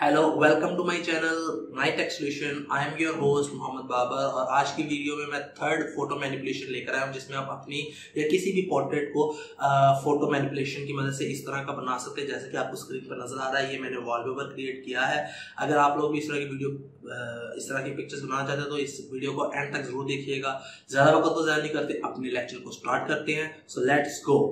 Hello, welcome to my channel Night Tech Solution. I am your host Mohammad Babar और आज की video में मैं थर्ड फोटो मैनिपुलेशन लेकर आया हूं, जिसमें आप अपनी या किसी भी पोर्ट्रेट को फोटो मैनिपुलेशन की मदद से इस तरह का बना सकते हैं जैसे कि आपको स्क्रीन पर नजर आ रहा है। ये मैंने वॉलपेपर क्रिएट किया है। अगर आप लोग भी इस तरह की वीडियो इस तरह की पिक्चर्स बनाना चाहते हैं तो इस वीडियो को एंड तक जरूर देखिएगा। ज्यादा वक्त तो ज़ाया नहीं करते, अपने लेक्चर को स्टार्ट करते हैं। So let's go.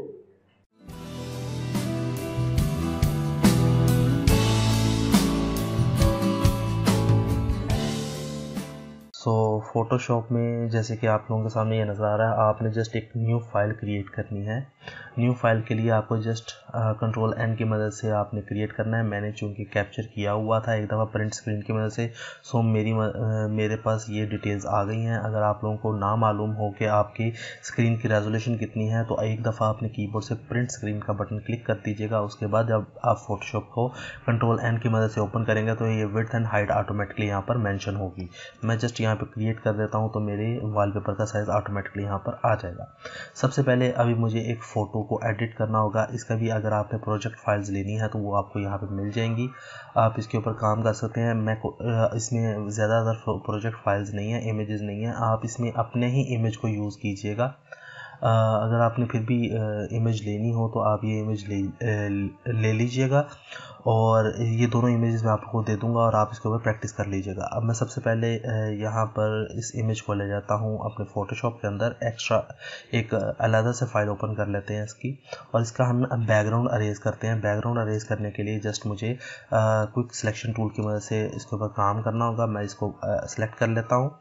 फोटोशॉप में जैसे कि आप लोगों के सामने ये नज़र आ रहा है, आपने जस्ट एक न्यू फाइल क्रिएट करनी है। न्यू फाइल के लिए आपको जस्ट कंट्रोल एन की मदद से आपने क्रिएट करना है। मैंने चूँकि कैप्चर किया हुआ था एक दफ़ा प्रिंट स्क्रीन की मदद से, सो मेरे पास ये डिटेल्स आ गई हैं। अगर आप लोगों को ना मालूम हो कि आपकी स्क्रीन की रेजोल्यूशन कितनी है तो एक दफ़ा अपने कीबोर्ड से प्रिंट स्क्रीन का बटन क्लिक कर दीजिएगा। उसके बाद जब आप फोटोशॉप को कंट्रोल एन की मदद से ओपन करेंगे तो ये विड्थ एंड हाइट ऑटोमेटिकली यहाँ पर मेंशन होगी। मैं जस्ट यहाँ पे क्रिएट कर देता हूँ तो मेरे वॉलपेपर का साइज़ ऑटोमेटिकली यहाँ पर आ जाएगा। सबसे पहले अभी मुझे एक फ़ोटो को एडिट करना होगा। इसका भी अगर आपने प्रोजेक्ट फाइल्स लेनी है तो वो आपको यहाँ पे मिल जाएंगी, आप इसके ऊपर काम कर सकते हैं। इसमें ज़्यादातर प्रोजेक्ट फाइल्स नहीं है, इमेजेस नहीं है। आप इसमें अपने ही इमेज को यूज़ कीजिएगा। अगर आपने फिर भी इमेज लेनी हो तो आप ये इमेज ले लीजिएगा और ये दोनों इमेजेस मैं आपको दे दूंगा और आप इसके ऊपर प्रैक्टिस कर लीजिएगा। अब मैं सबसे पहले यहाँ पर इस इमेज को ले जाता हूँ अपने फ़ोटोशॉप के अंदर। एक्स्ट्रा एक अलग से फाइल ओपन कर लेते हैं इसकी, और इसका हम बैकग्राउंड अरेज करते हैं। बैकग्राउंड अरेज करने के लिए जस्ट मुझे क्विक सिलेक्शन टूल की मदद से इसके ऊपर काम करना होगा। मैं इसको सेलेक्ट कर लेता हूँ।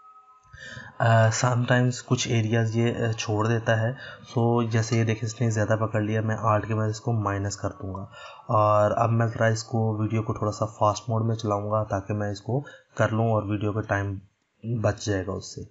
समटाइम्स कुछ एरियाज ये छोड़ देता है, सो जैसे ये देखिए इसने ज़्यादा पकड़ लिया, मैं आर्ट के मदद इसको माइनस कर दूंगा। और अब मैं ज़रा इसको वीडियो को थोड़ा सा फास्ट मोड में चलाऊंगा ताकि मैं इसको कर लूँ और वीडियो का टाइम बच जाएगा उससे।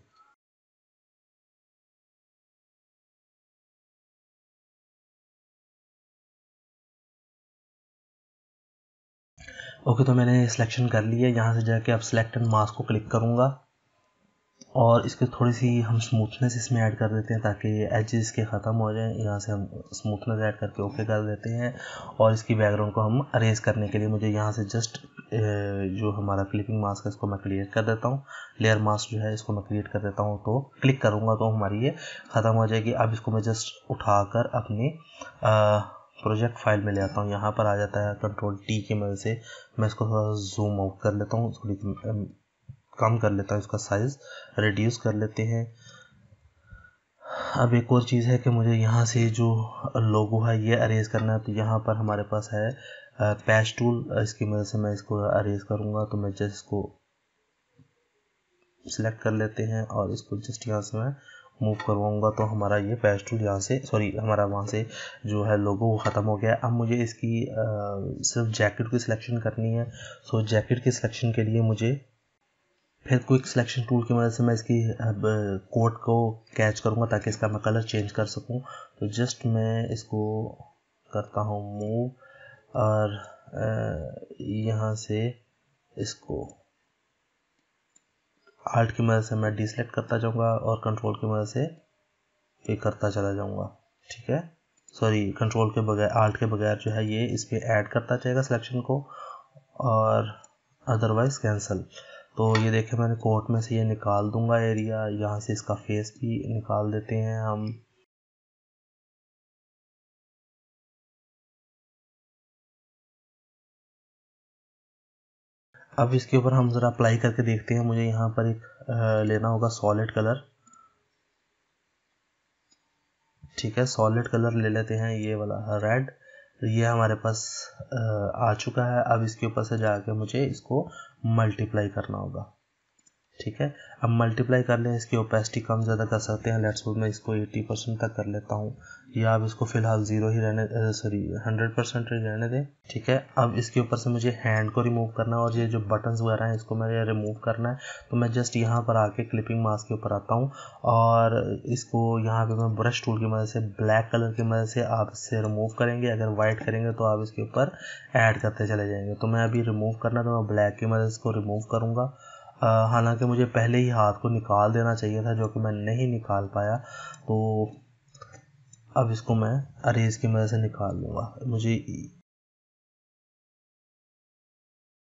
ओके, तो मैंने सिलेक्शन कर लिया। यहाँ से जाके अब सिलेक्ट एंड मास्क को क्लिक करूँगा और इसकी थोड़ी सी हम स्मूथनेस इसमें ऐड कर देते हैं ताकि एजेस इसके ख़त्म हो जाएं। यहाँ से हम स्मूथनेस ऐड करके ओके कर देते हैं और इसकी बैकग्राउंड को हम अरेज करने के लिए मुझे यहाँ से जस्ट जो हमारा क्लिपिंग मास्क है इसको मैं क्रिएट कर देता हूँ। लेयर मास्क जो है इसको मैं क्रिएट कर देता हूँ, तो क्लिक करूँगा तो हमारी ये ख़त्म हो जाएगी। अब इसको मैं जस्ट उठाकर अपने प्रोजेक्ट फाइल में ले आता हूँ। यहाँ पर आ जाता है कंट्रोल टी की मदद से मैं इसको थोड़ा जूम आउट कर लेता हूँ, थोड़ी कम कर लेता हूँ, इसका साइज़ रिड्यूस कर लेते हैं। अब एक और चीज़ है कि मुझे यहाँ से जो लोगो है ये अरेज करना है, तो यहाँ पर हमारे पास है पैच टूल। इसकी मदद से मैं इसको अरेज करूँगा, तो मैं जस्ट इसको सिलेक्ट कर लेते हैं और इसको जस्ट यहाँ से मैं मूव करवाऊँगा तो हमारा ये पैच टूल यहाँ से हमारा वहाँ से जो है लोगो वो ख़त्म हो गया है। अब मुझे इसकी सिर्फ जैकेट की सिलेक्शन करनी है। सो जैकेट की सिलेक्शन के लिए मुझे फिर क्विक सिलेक्शन टूल की मदद से मैं इसकी कोट को कैच करूँगा ताकि इसका मैं कलर चेंज कर सकूँ। तो जस्ट मैं इसको करता हूँ मूव और यहाँ से इसको आल्ट की मदद से मैं डिसेलेक्ट करता जाऊँगा और कंट्रोल की मदद से पिक करता चला जाऊँगा। ठीक है, कंट्रोल के बगैर, आल्ट के बगैर जो है ये इसमें ऐड करता जाएगा सिलेक्शन को और अदरवाइज कैंसिल। तो ये देखें मैंने कोट में से ये निकाल दूंगा एरिया, यहाँ से इसका फेस भी निकाल देते हैं हम। अब इसके ऊपर हम ज़रा अप्लाई करके देखते हैं। मुझे यहाँ पर एक लेना होगा सॉलिड कलर। ठीक है, सॉलिड कलर ले लेते हैं, ये वाला रेड। ये हमारे पास आ चुका है। अब इसके ऊपर से जाके मुझे इसको मल्टीप्लाई करना होगा। ठीक है, अब मल्टीप्लाई कर लें, इसकी ओपेसिटी कम ज़्यादा कर सकते हैं। लेट्स सपोज मैं इसको 80% तक कर लेता हूँ, या अब इसको फ़िलहाल 100% रहने दें। ठीक है, अब इसके ऊपर से मुझे हैंड को रिमूव करना है और ये जो बटन्स वगैरह हैं इसको मुझे रिमूव करना है। तो मैं जस्ट यहाँ पर आके क्लिपिंग मास्क के ऊपर आता हूँ और इसको यहाँ पे मैं ब्रश टूल की मदद से ब्लैक कलर की मदद से आप इससे रिमूव करेंगे। अगर वाइट करेंगे तो आप इसके ऊपर ऐड करते चले जाएंगे। तो मैं अभी रिमूव करना, तो मैं ब्लैक की मदद से इसको रिमूव करूँगा। हालांकि मुझे पहले ही हाथ को निकाल देना चाहिए था, जो कि मैं नहीं निकाल पाया। तो अब इसको मैं अरेज की मदद से निकाल लूँगा। मुझे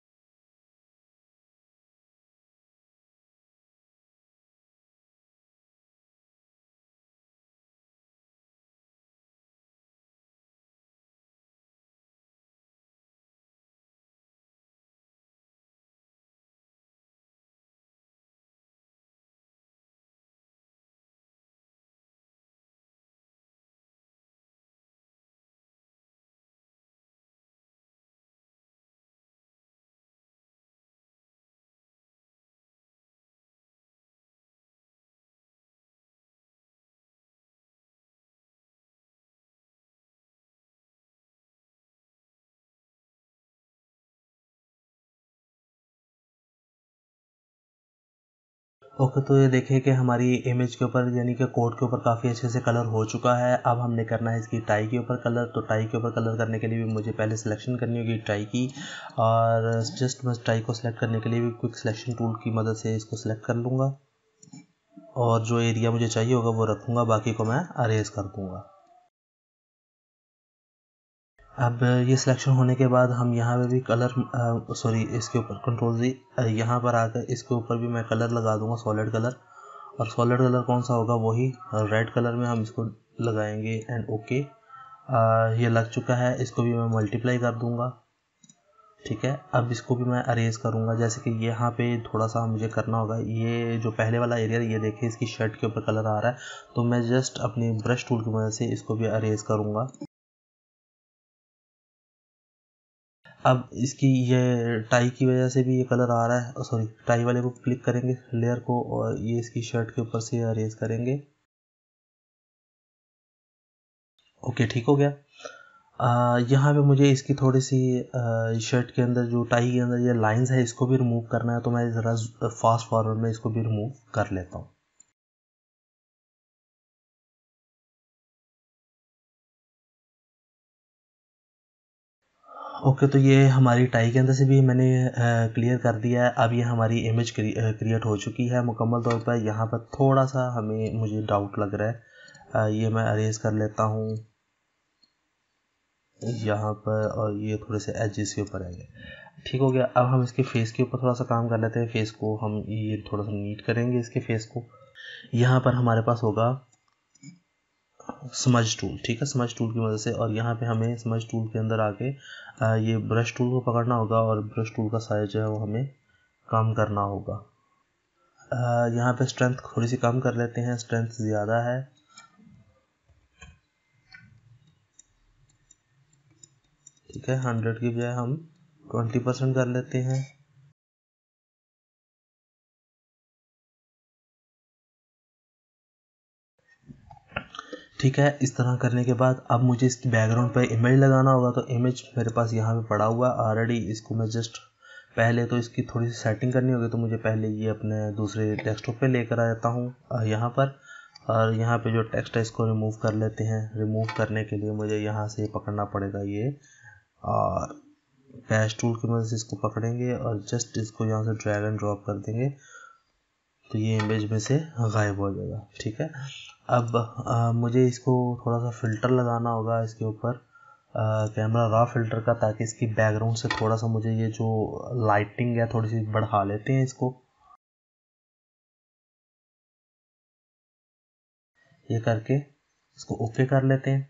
ओके, तो ये देखिए कि हमारी इमेज के ऊपर यानी कि कोट के ऊपर काफ़ी अच्छे से कलर हो चुका है। अब हमने करना है इसकी टाई के ऊपर कलर। तो टाई के ऊपर कलर करने के लिए भी मुझे पहले सिलेक्शन करनी होगी टाई की, और जस्ट मैं टाई को सिलेक्ट करने के लिए भी क्विक सिलेक्शन टूल की मदद से इसको सिलेक्ट कर लूँगा, और जो एरिया मुझे चाहिए होगा वो रखूँगा, बाकी को मैं अरेज कर दूँगा। अब ये सिलेक्शन होने के बाद हम यहाँ पे भी कलर सॉरी इसके ऊपर कंट्रोल जी यहाँ पर आकर इसके ऊपर भी मैं कलर लगा दूंगा, सॉलिड कलर। और सॉलिड कलर कौन सा होगा, वही रेड कलर में हम इसको लगाएंगे। एंड ओके, ये लग चुका है। इसको भी मैं मल्टीप्लाई कर दूंगा, ठीक है। अब इसको भी मैं अरेज करूंगा। जैसे कि यहाँ पे थोड़ा सा मुझे करना होगा, ये जो पहले वाला एरिया ये देखिए इसकी शर्ट के ऊपर कलर आ रहा है, तो मैं जस्ट अपनी ब्रश टूल की मदद से इसको भी अरेज करूंगा। अब इसकी ये टाई की वजह से भी ये कलर आ रहा है, सॉरी टाई वाले को क्लिक करेंगे लेयर को, और ये इसकी शर्ट के ऊपर से अरेज करेंगे। ओके, ठीक हो गया। यहाँ पे मुझे इसकी थोड़ी सी शर्ट के अंदर जो टाई के अंदर ये लाइंस है इसको भी रिमूव करना है, तो मैं ज़रा फास्ट फॉरवर्ड में इसको भी रिमूव कर लेता हूँ। ओके, तो ये हमारी टाई के अंदर से भी मैंने क्लियर कर दिया है। अब ये हमारी इमेज क्रिएट हो चुकी है मुकम्मल तौर पर। यहाँ पर थोड़ा सा मुझे डाउट लग रहा है, ये मैं अरेज कर लेता हूँ यहाँ पर, और ये थोड़े से एजेस के ऊपर आएंगे। ठीक हो गया। अब हम इसके फेस के ऊपर थोड़ा सा काम कर लेते हैं। फेस को हम ये थोड़ा सा नीट करेंगे इसके फेस को। यहाँ पर हमारे पास होगा स्मज टूल, ठीक है, स्मज टूल की मदद से। और यहाँ पे हमें स्मज टूल के अंदर आके ये ब्रश टूल को पकड़ना होगा, और ब्रश टूल का साइज जो है वो हमें कम करना होगा। यहाँ पे स्ट्रेंथ थोड़ी सी कम कर लेते हैं, स्ट्रेंथ ज़्यादा है। ठीक है, 100 की बजाय हम 20% कर लेते हैं। ठीक है, इस तरह करने के बाद अब मुझे इसकी बैकग्राउंड पे इमेज लगाना होगा। तो इमेज मेरे पास यहाँ पे पड़ा हुआ है ऑलरेडी। इसको मैं जस्ट पहले तो इसकी थोड़ी सी सेटिंग करनी होगी, तो मुझे पहले ये अपने दूसरे डेस्कटॉप पे लेकर आ जाता हूँ यहाँ पर। और यहाँ पे जो टेक्स्ट है इसको रिमूव कर लेते हैं। रिमूव करने के लिए मुझे यहाँ से पकड़ना पड़ेगा ये, और डैश टूल की मदद से इसको पकड़ेंगे और जस्ट इसको यहाँ से ड्रैग एंड ड्रॉप कर देंगे, तो ये इमेज में से गायब हो जाएगा। ठीक है, अब मुझे इसको थोड़ा सा फ़िल्टर लगाना होगा इसके ऊपर, कैमरा रॉ फिल्टर का, ताकि इसकी बैकग्राउंड से थोड़ा सा मुझे ये जो लाइटिंग है थोड़ी सी बढ़ा लेते हैं इसको। ये करके इसको ओके कर लेते हैं,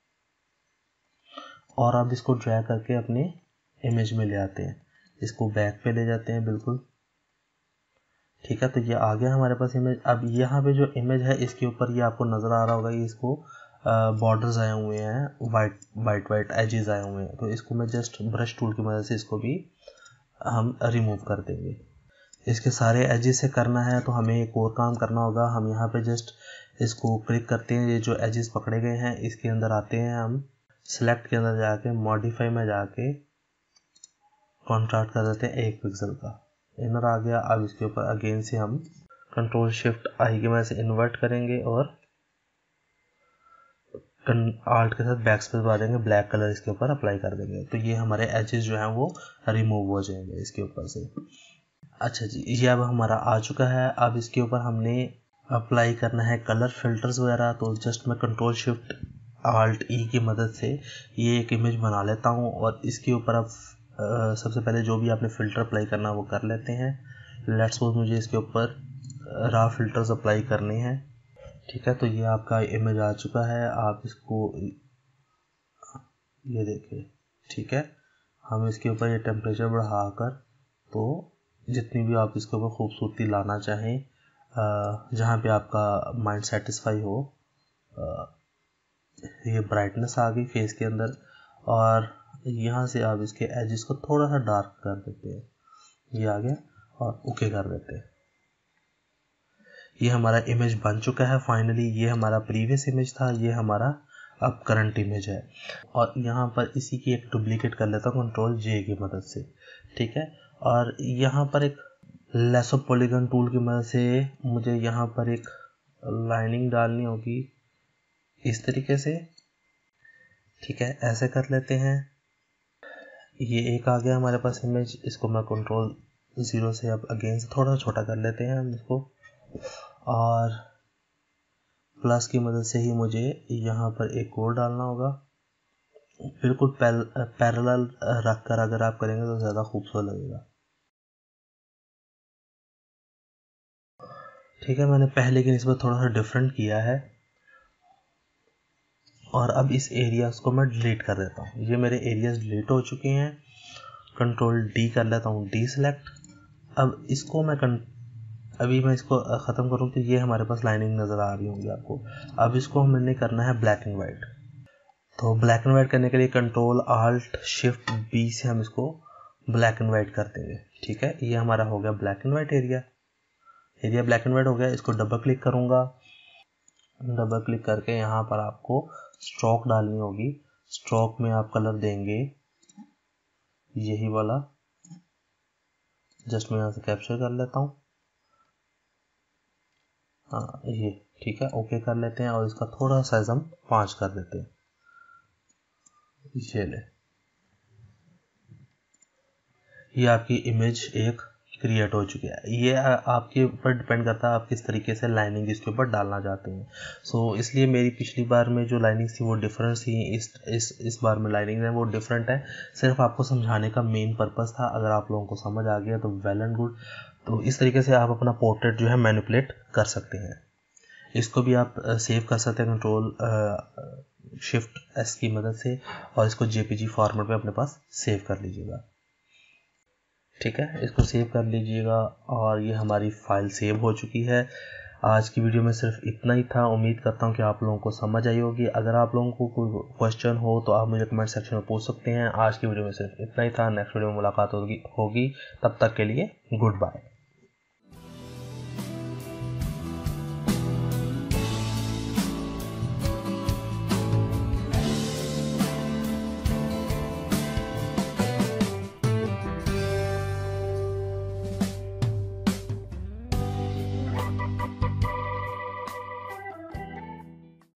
और अब इसको ड्रैग करके अपने इमेज में ले आते हैं। इसको बैक पे ले जाते हैं बिल्कुल। ठीक है, तो ये आ गया हमारे पास इमेज। अब यहाँ पे जो इमेज है इसके ऊपर ये आपको नज़र आ रहा होगा, ये इसको बॉर्डर्स आए हुए हैं, वाइट एजेस आए हुए हैं। तो इसको मैं जस्ट ब्रश टूल की मदद से इसको भी हम रिमूव कर देंगे। इसके सारे एजेस से करना है तो हमें एक और काम करना होगा। हम यहाँ पे जस्ट इसको क्लिक करते हैं, ये जो एजेस पकड़े गए हैं इसके अंदर आते हैं हम, सिलेक्ट के अंदर जाके मॉडिफाई में जाके कॉन्ट्रास्ट कर देते हैं 1 पिक्सल का। इनर आ गया। अब इसके ऊपर अगेन से हम कंट्रोल शिफ्ट आई की मदद से इन्वर्ट करेंगे और आल्ट के साथ बैक स्पेस दबा देंगे, ब्लैक कलर इसके ऊपर अप्लाई कर देंगे, तो ये हमारे एजेस जो हैं वो रिमूव हो जाएंगे इसके ऊपर से। अच्छा जी, ये अब हमारा आ चुका है। अब इसके ऊपर हमने अप्लाई करना है कलर फिल्टर्स वगैरह। तो जस्ट मैं कंट्रोल शिफ्ट आल्ट ई की मदद से ये एक इमेज बना लेता हूँ, और इसके ऊपर अब सबसे पहले जो भी आपने फ़िल्टर अप्लाई करना है वो कर लेते हैं। लेट्स सपोज मुझे इसके ऊपर रॉ फिल्टर्स अप्लाई करने हैं। ठीक है, तो ये आपका इमेज आ चुका है। आप इसको ये देखिए, ठीक है, हम इसके ऊपर ये टेम्परेचर बढ़ाकर, तो जितनी भी आप इसके ऊपर खूबसूरती लाना चाहें, जहाँ पे आपका माइंड सेटिस्फाई हो, ये ब्राइटनेस आ गई फेस के अंदर। और यहाँ से आप इसके एजेस को थोड़ा सा डार्क कर देते हैं, ये आ गया, और ओके कर देते हैं। ये हमारा इमेज बन चुका है फाइनली। ये हमारा प्रीवियस इमेज था, ये हमारा अब करंट इमेज है। और यहाँ पर इसी की एक डुप्लीकेट कर लेता हूँ कंट्रोल जे की मदद से। ठीक है, और यहाँ पर एक लेसो पॉलीगन टूल की मदद से मुझे यहाँ पर एक लाइनिंग डालनी होगी इस तरीके से। ठीक है, ऐसे कर लेते हैं। ये एक आ गया हमारे पास इमेज, इसको मैं कंट्रोल 0 से अब अगेन से थोड़ा छोटा कर लेते हैं हम इसको, और प्लस की मदद से ही मुझे यहाँ पर एक और डालना होगा। बिल्कुल पैरेलल रख कर अगर आप करेंगे तो ज़्यादा खूबसूरत लगेगा। ठीक है, मैंने पहले की निस्बत थोड़ा सा डिफरेंट किया है, और अब इस एरियाज को मैं डिलीट कर देता हूँ। ये मेरे एरियाज डिलीट हो चुके हैं। कंट्रोल डी कर लेता हूँ, डी सेलेक्ट। अब इसको मैं अभी मैं इसको ख़त्म करूँ तो ये हमारे पास लाइनिंग नज़र आ रही होंगी आपको। अब इसको हमने करना है ब्लैक एंड वाइट। तो ब्लैक एंड वाइट करने के लिए कंट्रोल आल्ट शिफ्ट बी से हम इसको ब्लैक एंड वाइट कर देंगे। ठीक है, ये हमारा हो गया black and white area black and white हो गया। इसको डबल क्लिक करूँगा, डबल क्लिक करके यहाँ पर आपको स्ट्रोक डालनी होगी। स्ट्रोक में आप कलर देंगे यही वाला, जस्ट मैं यहाँ से कैप्चर कर लेता हूँ। हाँ ये ठीक है, ओके कर लेते हैं, और इसका थोड़ा साइज हम 5 कर देते हैं। ये ले, ये आपकी इमेज एक क्रिएट हो चुकी है। ये आपके ऊपर डिपेंड करता है आप किस तरीके से लाइनिंग इसके ऊपर डालना चाहते हैं। सो इसलिए मेरी पिछली बार में जो लाइनिंग थी वो डिफरेंट थी, इस बार में लाइनिंग है वो डिफरेंट है। सिर्फ आपको समझाने का मेन पर्पस था। अगर आप लोगों को समझ आ गया तो वेल एंड गुड। तो इस तरीके से आप अपना पोर्ट्रेट जो है मैनिपुलेट कर सकते हैं। इसको भी आप सेव कर सकते हैं कंट्रोल शिफ्ट एस की मदद से, और इसको जेपीजी फॉर्मेट में अपने पास सेव कर लीजिएगा। ठीक है, इसको सेव कर लीजिएगा, और ये हमारी फाइल सेव हो चुकी है। आज की वीडियो में सिर्फ इतना ही था। उम्मीद करता हूँ कि आप लोगों को समझ आई होगी। अगर आप लोगों को कोई क्वेश्चन हो तो आप मुझे कमेंट सेक्शन में पूछ सकते हैं। आज की वीडियो में सिर्फ इतना ही था। नेक्स्ट वीडियो में मुलाकात होगी। तब तक के लिए गुड बाय।